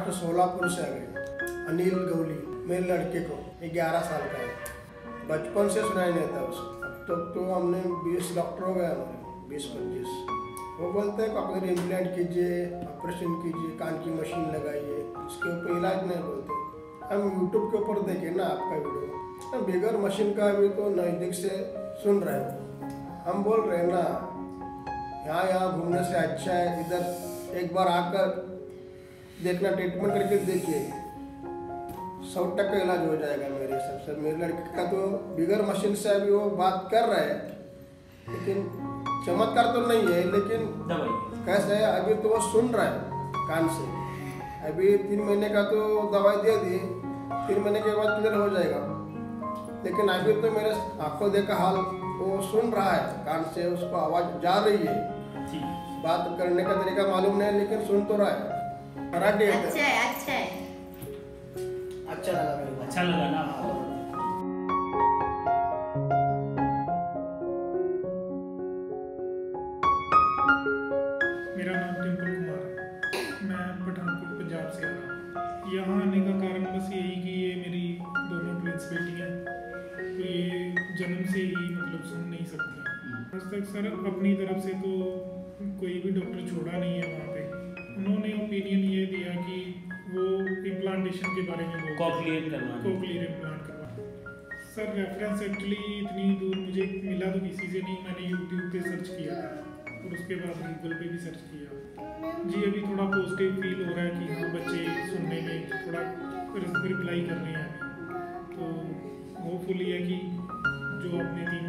महाराष्ट्र सोलापुर से आ गए। अनिल गौली मेरे लड़के को, 11 साल का है, बचपन से सुनाई नहीं था उसको। अब तो हमने 20 डॉक्टर हो गए हमारे, 20-25। वो बोलते हैं अगर इम्प्लांट कीजिए, ऑपरेशन कीजिए, कान की मशीन लगाइए, उसके ऊपर इलाज नहीं बोलते। हम यूट्यूब के ऊपर देखें ना आपका वीडियो, हम बगैर मशीन का भी तो नज़दीक से सुन रहे हो। हम बोल रहे हैं ना, यहाँ घूमने से अच्छा है इधर एक बार आकर देखना, ट्रीटमेंट करके देखिए, 100% इलाज हो जाएगा मेरे हिसाब से। मेरे लड़के का तो बगैर मशीन से अभी वो बात कर रहे हैं, लेकिन चमत्कार तो नहीं है, लेकिन कैसे है अभी तो वो सुन रहा है कान से। अभी 3 महीने का तो दवाई दे दी, 3 महीने के बाद क्लियर हो जाएगा, लेकिन अभी तो मेरे आंखों देखा हाल, वो सुन रहा है कान से, उसको आवाज़ जा रही है, बात करने का तरीका मालूम नहीं, लेकिन सुन तो रहा है। अच्छा है, अच्छा है, अच्छा लगा मेरे को। अच्छा लगा ना आपको? मेरा नाम डिम्पल कुमार है, मैं पठानकोट पंजाब से आ रहा हूँ। यहाँ आने का कारण बस यही कि ये मेरी दोनों ट्विंस बेटी हैं, तो ये जन्म से ही मतलब सुन नहीं सकती। आज तक सर अपनी तरफ से तो कोई भी डॉक्टर छोड़ा नहीं है वहाँ पे। उन्होंने ओपिनियन ये दिया कि वो इम्प्लांटेशन के बारे में कॉकलियर इम्प्लांट करवा। सर रेफरेंस एक्चुअली इतनी दूर मुझे मिला तो किसी से नहीं, मैंने यूट्यूब पे सर्च किया था और उसके बाद गूगल पे भी सर्च किया जी। अभी थोड़ा पॉजिटिव फील हो रहा है कि हाँ बच्चे सुनने में थोड़ा रिप्लाई कर रहे हैं, तो होपफुली है कि जो अपने 3